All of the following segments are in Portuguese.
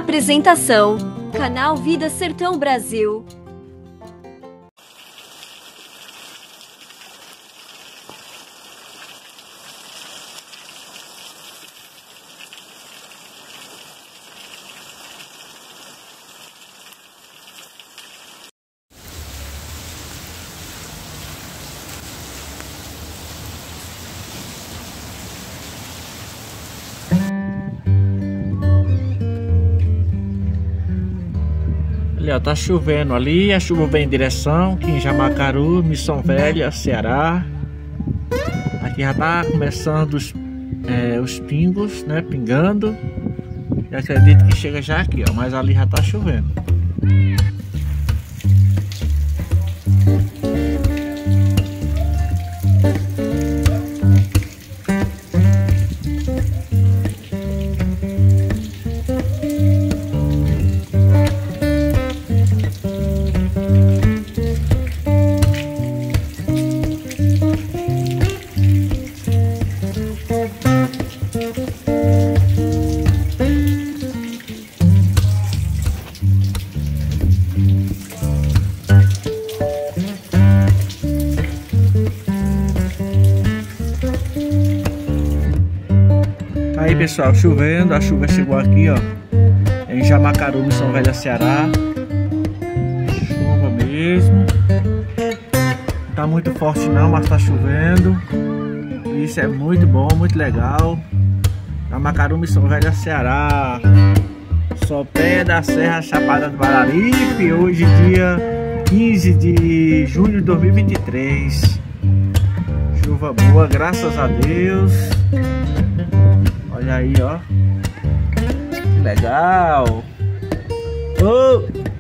Apresentação: Canal Vida Sertão Brasil. Ali, ó, tá chovendo ali, a chuva vem em direção aqui em Jamacaru, Missão Velha, Ceará. Aqui já tá começando os pingos, né, pingando. Eu acredito que chega já aqui, ó, mas ali já tá chovendo. Aí pessoal, chovendo, a chuva chegou aqui, ó, em Jamacaru, Missão Velha, Ceará. Chuva mesmo. Não tá muito forte não, mas tá chovendo. Isso é muito bom, muito legal. Jamacaru, Missão Velha, Ceará. Sopé da Serra Chapada do Bararipe. Hoje dia 15 de junho de 2023. Chuva boa, graças a Deus. Olha aí, ó. Que legal. Oh!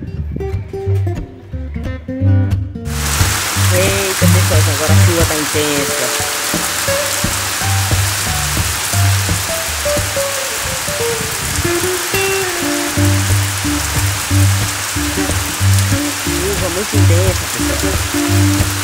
Eita, pessoal, agora a chuva tá intensa. Chuva muito intensa, pessoal.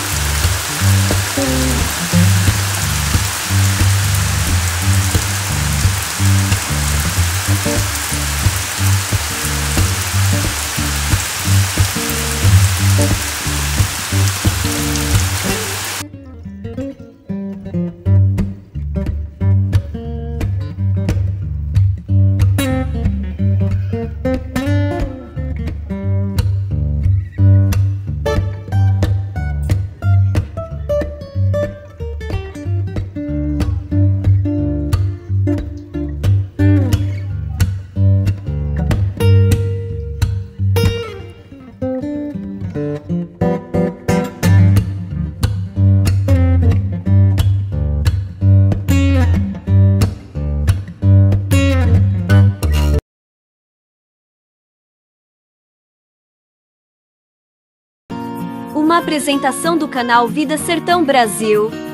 Uma apresentação do canal Vida Sertão Brasil.